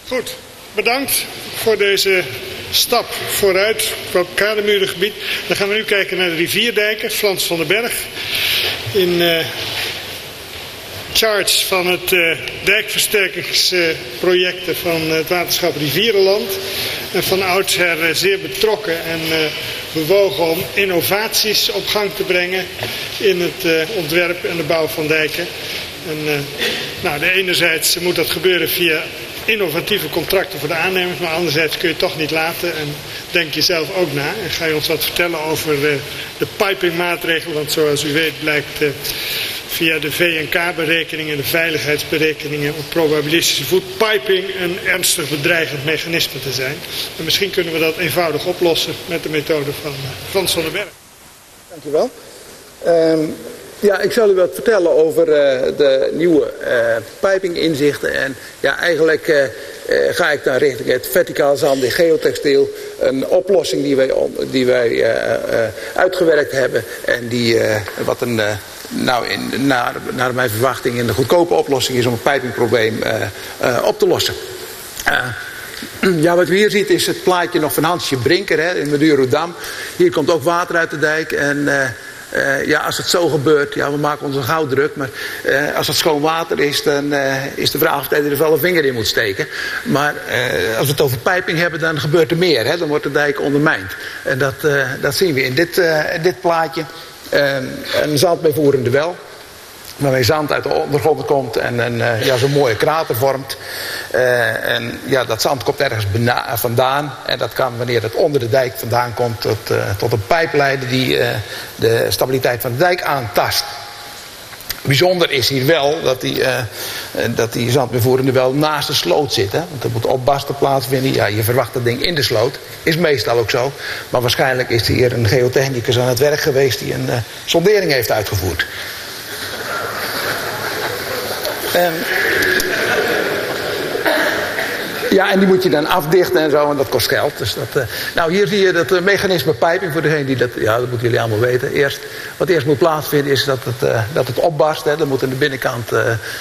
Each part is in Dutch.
Goed, bedankt voor deze stap vooruit qua kadermurengebied. Dan gaan we nu kijken naar de rivierdijken. Frans van den Berg in charge van het dijkversterkingsprojecten van het waterschap Rivierenland. En van oudsher zeer betrokken en bewogen om innovaties op gang te brengen in het ontwerp en de bouw van dijken. En enerzijds moet dat gebeuren via innovatieve contracten voor de aannemers, maar anderzijds kun je het toch niet laten en denk je zelf ook na. En ga je ons wat vertellen over de pipingmaatregelen, want zoals u weet blijkt via de VNK-berekeningen, de veiligheidsberekeningen op probabilistische voet, piping een ernstig bedreigend mechanisme te zijn. En misschien kunnen we dat eenvoudig oplossen met de methode van Frans van den Berg. Dankjewel. Ja, ik zal u wat vertellen over de nieuwe pipinginzichten. En ja, eigenlijk ga ik dan richting het verticaal zandig geotextiel. Een oplossing die wij uitgewerkt hebben. En die naar mijn verwachting een goedkope oplossing is om het pipingprobleem op te lossen. Ja, wat u hier ziet is het plaatje nog van Hansje Brinker in Madurodam. Hier komt ook water uit de dijk en als het zo gebeurt, ja, we maken ons gauw druk, maar als het schoon water is, dan is de vraag of hij er wel een vinger in moet steken. Maar als we het over pijping hebben, dan gebeurt er meer, dan wordt de dijk ondermijnd. En dat zien we in dit plaatje. Een zandmeevoerende wel, waarmee zand uit de ondergrond komt en zo'n mooie krater vormt. En ja, dat zand komt ergens vandaan. En dat kan, wanneer het onder de dijk vandaan komt, tot een pijp leiden die de stabiliteit van de dijk aantast. Bijzonder is hier wel dat die zandmeevoerende wel naast de sloot zit. Hè? Want er moet opbarsten plaatsvinden. Ja, je verwacht dat ding in de sloot. Is meestal ook zo. Maar waarschijnlijk is hier een geotechnicus aan het werk geweest die een sondering heeft uitgevoerd. Ja, en die moet je dan afdichten en zo, en dat kost geld. Dus hier zie je dat mechanisme pijping, voor degene die dat moeten jullie allemaal weten. Wat eerst moet plaatsvinden is dat het opbarst. Hè. Dan moet aan de binnenkant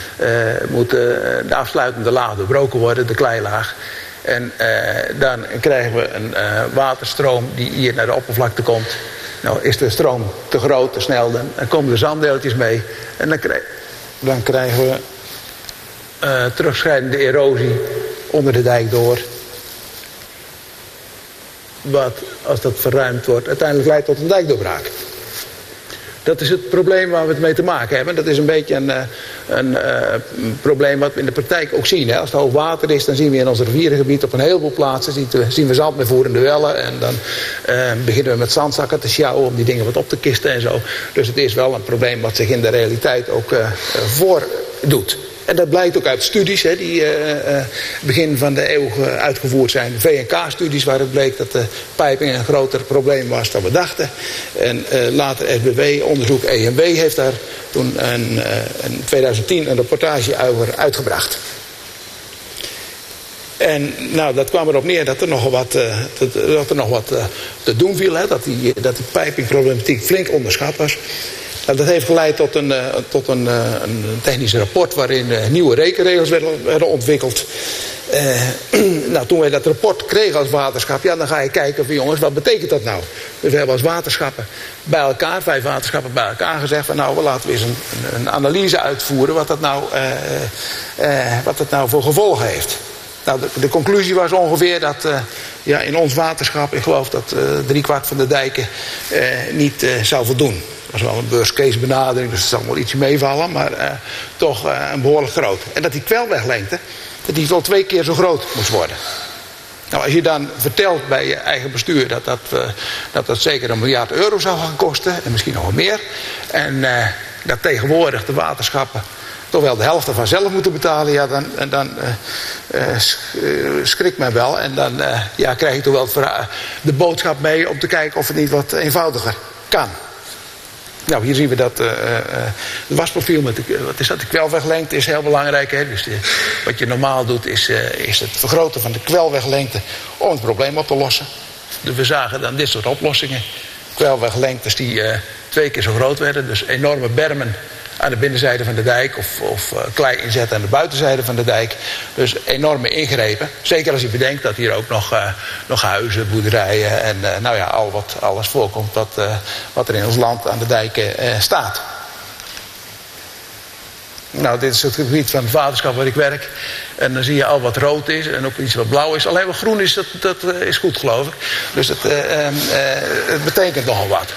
de afsluitende laag doorbroken worden, de kleilaag. En dan krijgen we een waterstroom die hier naar de oppervlakte komt. Nou, is de stroom te groot, te snel, dan komen de zanddeeltjes mee. En dan krijgen we terugschrijdende erosie onder de dijk door. Wat, als dat verruimd wordt, uiteindelijk leidt tot een dijkdoorbraak. Dat is het probleem waar we het mee te maken hebben. Dat is een beetje een probleem wat we in de praktijk ook zien. Hè. Als het hoog water is, dan zien we in ons rivierengebied op een heleboel plaatsen zien we zandmeevoerende wellen. En dan beginnen we met zandzakken te sjouwen om die dingen wat op te kisten en zo. Dus het is wel een probleem wat zich in de realiteit ook voordoet. En dat blijkt ook uit studies die begin van de eeuw uitgevoerd zijn. VNK-studies waar het bleek dat de pijping een groter probleem was dan we dachten. En later SBW-onderzoek EMW heeft daar toen in 2010 een rapportage over uitgebracht. En nou, dat kwam erop neer dat er nog wat te doen viel. Hè? Dat die pijpingproblematiek flink onderschat was. Dat heeft geleid tot een technisch rapport waarin nieuwe rekenregels werden ontwikkeld. Toen wij dat rapport kregen als waterschap, dan ga je kijken van jongens, wat betekent dat nou? Dus we hebben als waterschappen bij elkaar, 5 waterschappen bij elkaar gezegd van nou, laten we eens een analyse uitvoeren wat dat nou voor gevolgen heeft. Nou, de conclusie was ongeveer dat in ons waterschap, ik geloof dat 3/4 van de dijken niet zou voldoen. Dat was wel een worst-case benadering, dus het zal wel ietsje meevallen, maar toch een behoorlijk groot. En dat die kwelweglengte, dat die wel 2 keer zo groot moest worden. Nou, als je dan vertelt bij je eigen bestuur dat zeker €1 miljard zou gaan kosten, en misschien nog wel meer, en dat tegenwoordig de waterschappen toch wel de helft ervan zelf moeten betalen, ja, dan schrikt men wel. En dan krijg je toch wel de boodschap mee om te kijken of het niet wat eenvoudiger kan. Nou, hier zien we dat het wasprofiel met de kwelweglengte is heel belangrijk. Hè? Dus wat je normaal doet is het vergroten van de kwelweglengte om het probleem op te lossen. Dus we zagen dan dit soort oplossingen. Kwelweglengtes die 2 keer zo groot werden. Dus enorme bermen aan de binnenzijde van de dijk of klei inzetten aan de buitenzijde van de dijk. Dus enorme ingrepen. Zeker als je bedenkt dat hier ook nog huizen, boerderijen en alles voorkomt wat er in ons land aan de dijken staat. Nou, dit is het gebied van het waterschap waar ik werk. En dan zie je al wat rood is en ook iets wat blauw is. Alleen wat groen is, dat is goed, geloof ik. Dus het betekent nogal wat.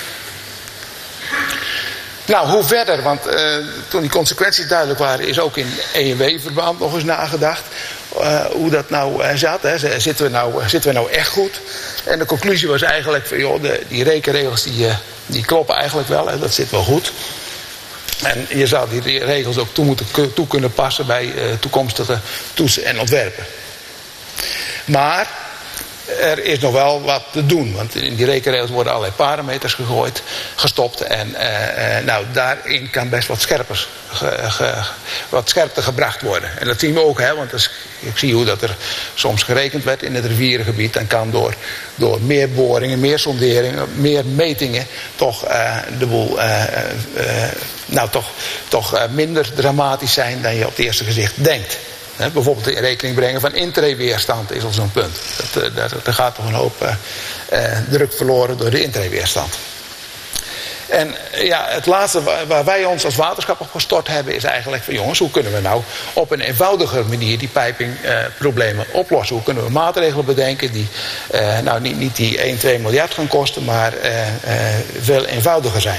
Nou, hoe verder? Want toen die consequenties duidelijk waren, is ook in ENW-verband nog eens nagedacht. Hoe dat nou zat. Hè. Zitten we nou echt goed? En de conclusie was eigenlijk van, joh, die rekenregels die kloppen eigenlijk wel. Hè. Dat zit wel goed. En je zou die regels ook toe kunnen passen bij toekomstige toetsen en ontwerpen. Maar er is nog wel wat te doen. Want in die rekenregels worden allerlei parameters gestopt. En daarin kan best wat scherpte gebracht worden. En dat zien we ook, hè, want ik zie hoe dat er soms gerekend werd in het rivierengebied. Dan kan door meer boringen, meer sonderingen, meer metingen toch de boel toch minder dramatisch zijn dan je op het eerste gezicht denkt. Bijvoorbeeld in rekening brengen van intreeweerstand is al zo'n punt. Er gaat toch een hoop druk verloren door de intreeweerstand. En ja, het laatste waar wij ons als waterschap op gestort hebben is eigenlijk van, jongens, hoe kunnen we nou op een eenvoudiger manier die pijpingproblemen oplossen? Hoe kunnen we maatregelen bedenken die niet die 1-2 miljard gaan kosten, maar veel eenvoudiger zijn?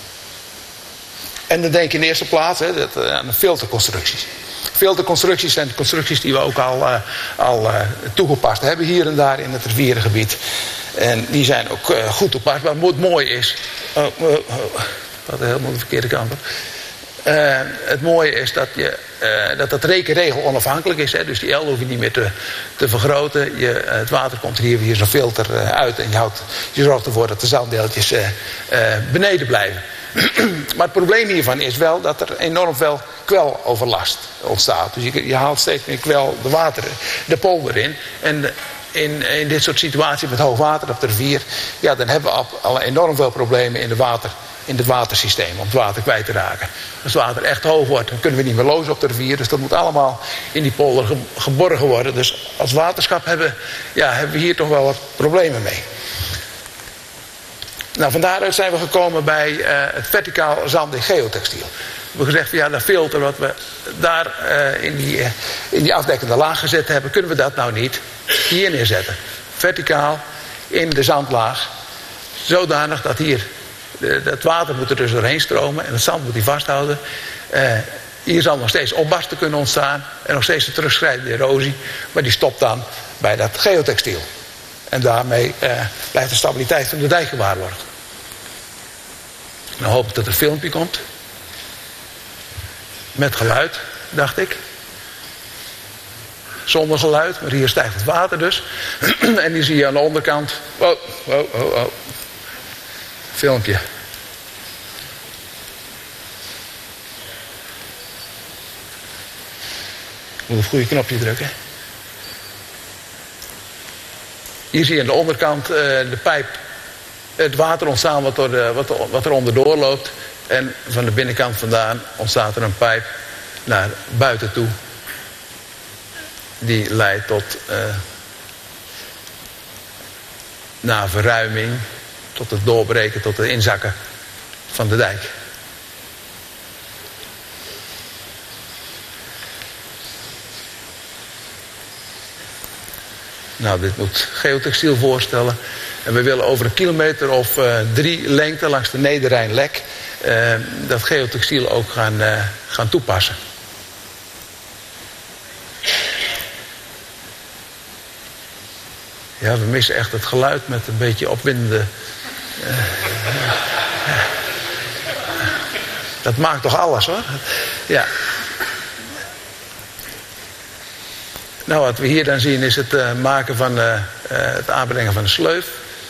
En dan denk je in de eerste plaats aan de filterconstructies. Filterconstructies zijn constructies die we ook al toegepast hebben hier en daar in het rivierengebied. En die zijn ook goed toepasbaar. Maar het mooie is... dat helemaal de verkeerde kant op. Het mooie is dat rekenregel onafhankelijk is. Hè? Dus die L hoef je niet meer te vergroten. Het water komt hier zo'n filter uit. En je zorgt ervoor dat de zanddeeltjes beneden blijven. Maar het probleem hiervan is wel dat er enorm veel kweloverlast ontstaat. Dus je haalt steeds meer kwel de polder in. En in dit soort situaties met hoog water op de rivier, ja, dan hebben we al enorm veel problemen in het watersysteem om het water kwijt te raken. Als het water echt hoog wordt, dan kunnen we niet meer los op de rivier. Dus dat moet allemaal in die polder geborgen worden. Dus als waterschap hebben we hier toch wel wat problemen mee. Nou, van daaruit zijn we gekomen bij het verticaal zand- en geotextiel. We hebben gezegd, ja, dat filter wat we daar in die afdekkende laag gezet hebben, kunnen we dat nou niet hier neerzetten. Verticaal in de zandlaag, zodanig dat hier, het water moet er dus doorheen stromen en het zand moet hij vasthouden. Hier zal nog steeds opbarsten kunnen ontstaan en nog steeds de terugschrijdende erosie, maar die stopt dan bij dat geotextiel. En daarmee blijft de stabiliteit van de dijk gewaarborgd. Dan hoop ik dat er een filmpje komt. Met geluid, dacht ik. Zonder geluid, maar hier stijgt het water dus. En die zie je aan de onderkant. Oh. Filmpje. Ik moet op het goede knopje drukken. Hier zie je aan de onderkant de pijp, het water ontstaan wat er onderdoor loopt. En van de binnenkant vandaan ontstaat er een pijp naar buiten toe. Die leidt tot na verruiming, tot het doorbreken, tot het inzakken van de dijk. Nou, dit moet geotextiel voorstellen. En we willen over 1 kilometer of 3 lengte langs de Nederrijnlek dat geotextiel ook gaan toepassen. Ja, we missen echt het geluid met een beetje opwindende... Dat maakt toch alles, hoor. Ja. Nou, wat we hier dan zien is het maken van het aanbrengen van een sleuf.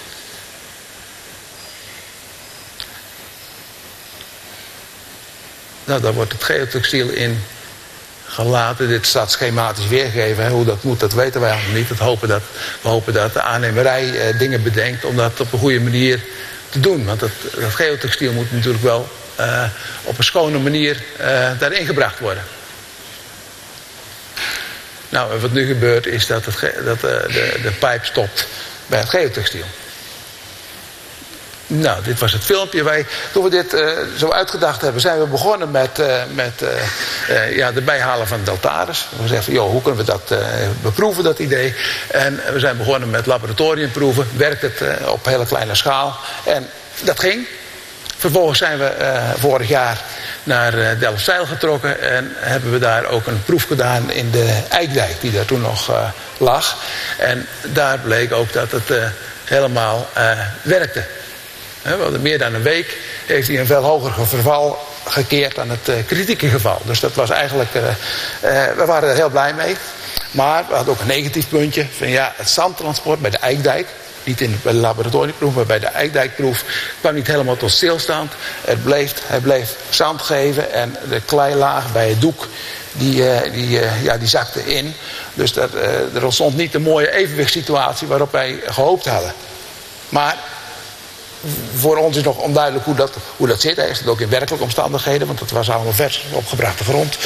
Nou, daar wordt het geotextiel in gelaten. Dit staat schematisch weergegeven. Hè. Hoe dat moet, dat weten wij nog niet. We hopen dat de aannemerij dingen bedenkt om dat op een goede manier te doen. Want dat geotextiel moet natuurlijk wel op een schone manier daarin gebracht worden. Nou, wat nu gebeurt is dat de pijp stopt bij het geotextiel. Nou, dit was het filmpje. Toen we dit zo uitgedacht hebben, zijn we begonnen met de bijhalen van deltares. We zeiden van, joh, hoe kunnen we dat beproeven, dat idee? En we zijn begonnen met laboratoriumproeven. Werkt het op hele kleine schaal? En dat ging. Vervolgens zijn we vorig jaar naar Delfzijl getrokken en hebben we daar ook een proef gedaan in de Eikdijk, die daar toen nog lag. En daar bleek ook dat het helemaal werkte. We hadden meer dan een week, heeft hij een veel hoger verval gekeerd dan het kritieke geval. Dus dat was eigenlijk, we waren er heel blij mee. Maar we hadden ook een negatief puntje van ja, het zandtransport bij de Eikdijk. Niet bij de laboratoriumproef, maar bij de Eikdijkproef kwam niet helemaal tot stilstand. Hij bleef zand geven en de kleilaag bij het doek die zakte in. Dus er ontstond niet de mooie evenwichtssituatie waarop wij gehoopt hadden. Maar voor ons is nog onduidelijk hoe dat zit. Hij is het ook in werkelijke omstandigheden, want het was allemaal vers opgebrachte grond.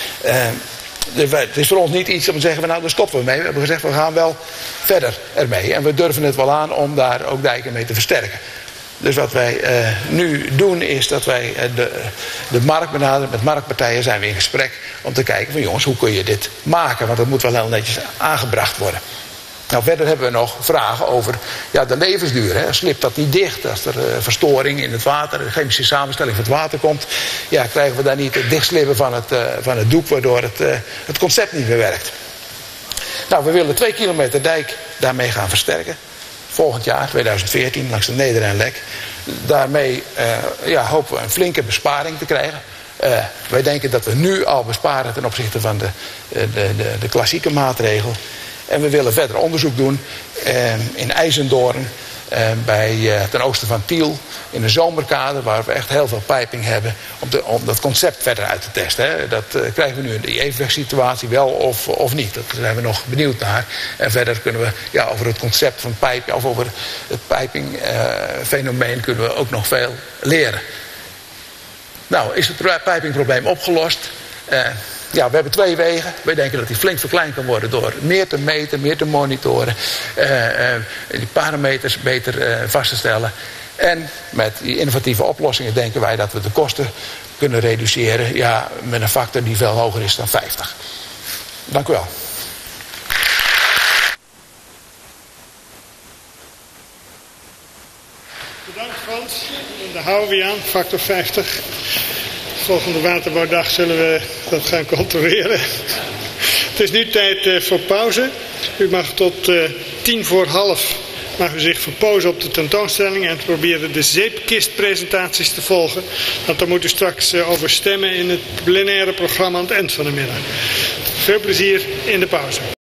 Het is voor ons niet iets om te zeggen, nou daar stoppen we mee. We hebben gezegd, we gaan wel verder ermee. En we durven het wel aan om daar ook dijken mee te versterken. Dus wat wij nu doen is dat wij de markt benaderen. Met marktpartijen zijn we in gesprek om te kijken van jongens, hoe kun je dit maken? Want dat moet wel heel netjes aangebracht worden. Nou, verder hebben we nog vragen over de levensduur. Hè. Slipt dat niet dicht als er verstoring in het water, de chemische samenstelling van het water komt? Ja, krijgen we daar niet het dichtslippen van het doek, waardoor het concept niet meer werkt. Nou, we willen 2 kilometer dijk daarmee gaan versterken. Volgend jaar, 2014, langs de Nederrijnlek. Daarmee hopen we een flinke besparing te krijgen. Wij denken dat we nu al besparen ten opzichte van de klassieke maatregel. En we willen verder onderzoek doen in IJzendoorn, ten oosten van Tiel, in een zomerkade waar we echt heel veel pijping hebben om dat concept verder uit te testen. Hè. Dat krijgen we nu in de evenwichtssituatie wel of niet. Daar zijn we nog benieuwd naar. En verder kunnen we over het concept van pijping of over het pijpingfenomeen kunnen we ook nog veel leren. Nou, is het pijpingprobleem opgelost? We hebben 2 wegen. Wij denken dat die flink verkleind kan worden door meer te meten, meer te monitoren. Die parameters beter vast te stellen. En met die innovatieve oplossingen denken wij dat we de kosten kunnen reduceren. Ja, met een factor die veel hoger is dan 50. Dank u wel. Bedankt Frans. En daar houden we je aan, factor 50. Volgende waterbouwdag zullen we dat gaan controleren. Het is nu tijd voor pauze. U mag tot 11:10 mag u zich verpozen op de tentoonstelling en proberen de zeepkistpresentaties te volgen. Want daar moet u straks over stemmen in het plenaire programma aan het eind van de middag. Veel plezier in de pauze.